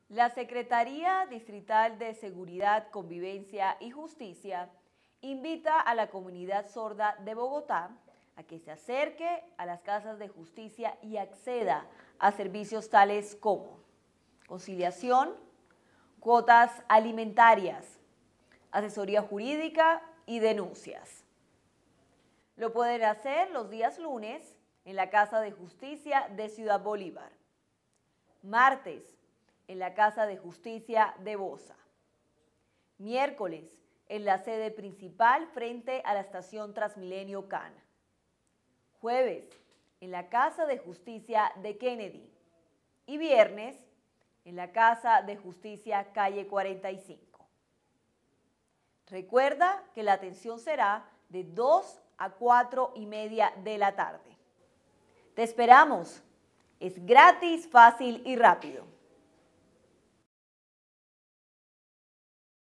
La Secretaría Distrital de Seguridad, Convivencia y Justicia invita a la comunidad sorda de Bogotá a que se acerque a las casas de justicia y acceda a servicios tales como conciliación, cuotas alimentarias, asesoría jurídica y denuncias. Lo pueden hacer los días lunes en la Casa de Justicia de Ciudad Bolívar, martes en la Casa de Justicia de Bosa, miércoles en la sede principal frente a la estación Transmilenio Cana, jueves en la Casa de Justicia de Kennedy y viernes en la Casa de Justicia Calle 45. Recuerda que la atención será de 2 a 4:30 de la tarde. Te esperamos. Es gratis, fácil y rápido.